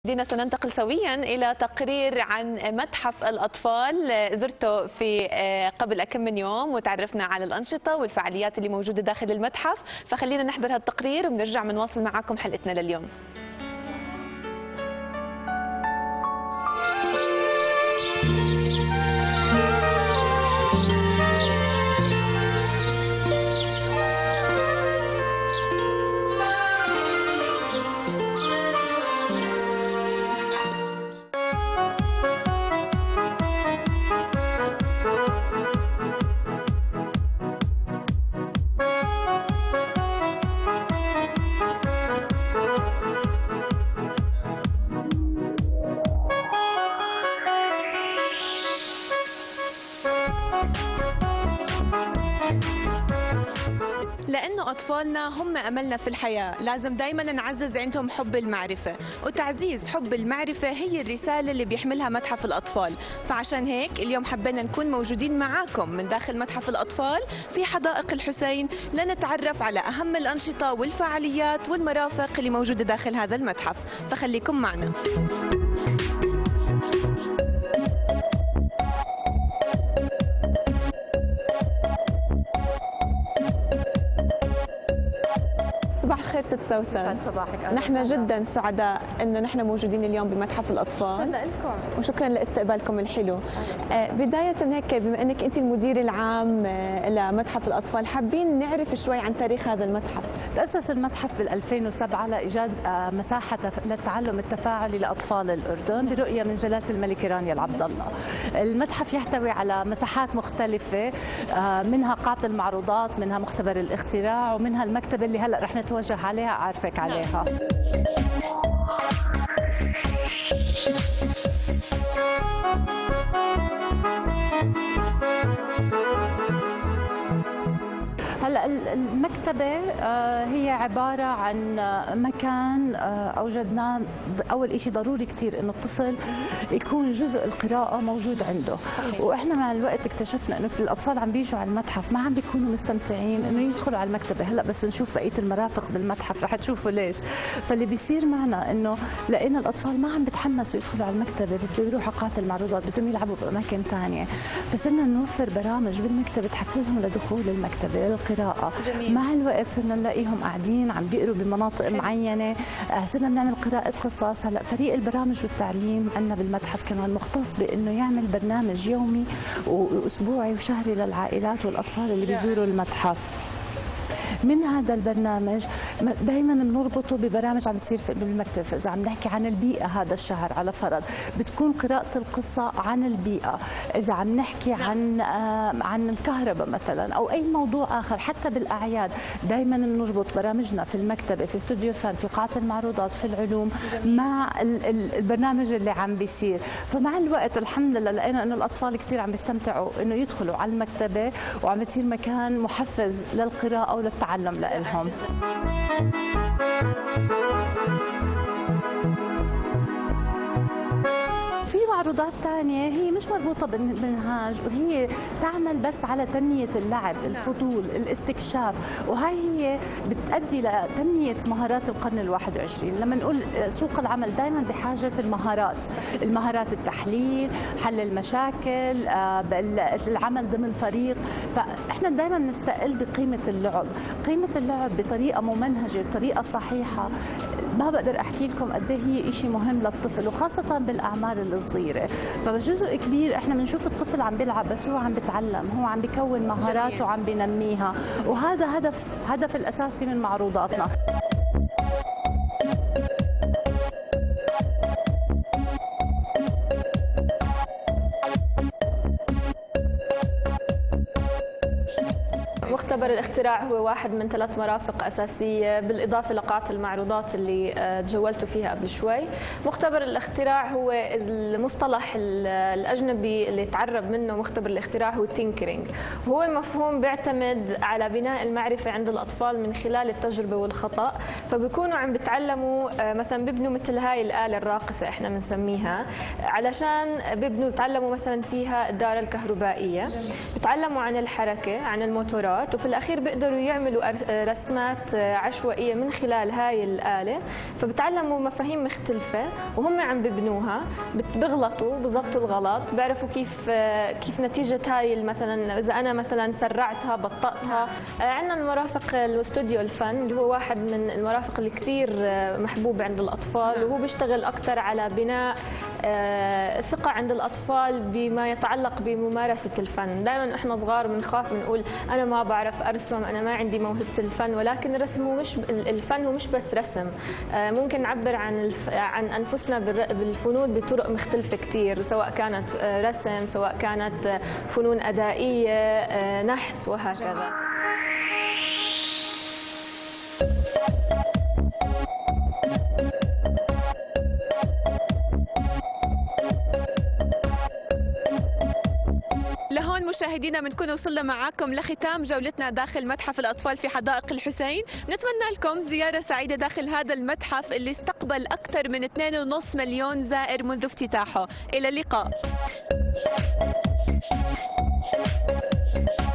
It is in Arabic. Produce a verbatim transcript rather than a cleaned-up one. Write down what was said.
دينا سننتقل سويا إلى تقرير عن متحف الأطفال زرته في قبل كم من يوم وتعرفنا على الأنشطة والفعاليات اللي موجودة داخل المتحف، فخلينا نحضر هذا التقرير وبنرجع بنواصل معكم حلقتنا لليوم. لأنه أطفالنا هم أملنا في الحياة، لازم دايما نعزز عندهم حب المعرفة، وتعزيز حب المعرفة هي الرسالة اللي بيحملها متحف الأطفال. فعشان هيك اليوم حبينا نكون موجودين معاكم من داخل متحف الأطفال في حدائق الحسين لنتعرف على أهم الأنشطة والفعاليات والمرافق اللي موجودة داخل هذا المتحف، فخليكم معنا. صباح الخير ست سوسن. صباحك. نحن جدا سعداء انه نحن موجودين اليوم بمتحف الاطفال. شكرا لكم وشكرا لاستقبالكم الحلو. آه بدايه هيك بما انك انت المدير العام آه لمتحف الاطفال، حابين نعرف شوي عن تاريخ هذا المتحف. تأسس المتحف بال ألفين وسبعة لايجاد آه مساحه للتعلم التفاعلي لاطفال الاردن برؤيه من جلاله الملكه رانيا العبد الله. المتحف يحتوي على مساحات مختلفه، آه منها قاعه المعروضات، منها مختبر الاختراع، ومنها المكتبه اللي هلا رح نتوجه عليها أعرفك عليها. هلا المكتبة هي عبارة عن مكان أوجدناه. أول شيء ضروري كثير إنه الطفل يكون جزء القراءة موجود عنده. صحيح. وإحنا مع الوقت اكتشفنا إنه الأطفال عم بيجوا على المتحف ما عم بيكونوا مستمتعين إنه يدخلوا على المكتبة. هلا بس نشوف بقية المرافق بالمتحف رح تشوفوا ليش. فاللي بيصير معنا إنه لقينا الأطفال ما عم بتحمسوا يدخلوا على المكتبة، بدهم يروحوا قاعة المعروضات، بدهم يلعبوا بأماكن ثانية. فصرنا نوفر برامج بالمكتبة تحفزهم لدخول المكتبة للقراءة. جميل. مع الوقت صرنا نلاقيهم قاعدين عم بيقروا بمناطق حلو. معينه، صرنا بنعمل قراءه قصص. هلا فريق البرامج والتعليم عندنا بالمتحف كمان مختص بانه يعمل برنامج يومي واسبوعي وشهري للعائلات والاطفال اللي بيزوروا المتحف. من هذا البرنامج دائما بنربطه ببرامج عم بتصير بالمكتب. اذا عم نحكي عن البيئه هذا الشهر على فرض بتكون قراءه القصه عن البيئه. اذا عم نحكي عن عن الكهرباء مثلا او اي موضوع اخر، حتى بالاعياد دائما بنربط برامجنا في المكتبه، في استوديو الفن، في قاعه المعروضات، في العلوم مع البرنامج اللي عم بيصير. فمع الوقت الحمد لله لقينا انه الاطفال كثير عم بيستمتعوا انه يدخلوا على المكتبه، وعم بتصير مكان محفز للقراءه وللتعلم لهم. في معروضات ثانية هي مش مربوطة بالمنهاج، وهي تعمل بس على تنمية اللعب، الفضول، الاستكشاف، وهي هي بتؤدي لتنمية مهارات القرن الواحد والعشرين. لما نقول سوق العمل دائما بحاجة المهارات، المهارات التحليل، حل المشاكل، العمل ضمن فريق. فاحنا دائما نستقل بقيمة اللعب، قيمة اللعب بطريقة ممنهجة، بطريقة صحيحة. ما بقدر احكي لكم قد ايه هي شيء مهم للطفل، وخاصة بالاعمار الصغيرة. فجزء كبير احنا بنشوف الطفل عم بيلعب بس هو عم بيتعلم، هو عم بيكون مهاراته وعم بينميها، وهذا هدف هدف الاساسي من معروضاتنا. مختبر الاختراع هو واحد من ثلاث مرافق أساسية بالإضافة لقاعة المعروضات اللي تجولتوا فيها قبل شوي. مختبر الاختراع هو المصطلح الأجنبي اللي تعرب منه مختبر الاختراع هو تينكرينج، وهو مفهوم بيعتمد على بناء المعرفة عند الأطفال من خلال التجربة والخطأ. فبيكونوا عم بتعلموا مثلا بيبنوا مثل هاي الآلة الراقصة احنا بنسميها، علشان بيبنوا بتعلموا مثلا فيها الدارة الكهربائية، بتعلموا عن الحركة، عن الموتورات، وفي الأخير بيقدروا يعملوا رسمات عشوائية من خلال هاي الآلة، فبتعلموا مفاهيم مختلفة وهم عم ببنوها، بغلطوا بضبطوا الغلط، بيعرفوا كيف كيف نتيجة هاي مثلا إذا أنا مثلا سرعتها بطأتها. عندنا المرافق الاستوديو الفن اللي هو واحد من المرافق اللي كثير محبوب عند الأطفال، وهو بيشتغل أكثر على بناء ثقة عند الأطفال بما يتعلق بممارسة الفن. دائما إحنا صغار بنخاف بنقول أنا ما بعرف أرسم، أنا ما عندي موهبة الفن، ولكن الرسم هو مش الفن هو مش بس رسم، ممكن نعبر عن الف... عن أنفسنا بالفنون بطرق مختلفة كثير، سواء كانت رسم، سواء كانت فنون أدائية، نحت وهكذا. لهون مشاهدينا بنكون وصلنا معاكم لختام جولتنا داخل متحف الأطفال في حدائق الحسين. نتمنى لكم زيارة سعيدة داخل هذا المتحف اللي استقبل أكثر من اثنين ونصف مليون زائر منذ افتتاحه. إلى اللقاء.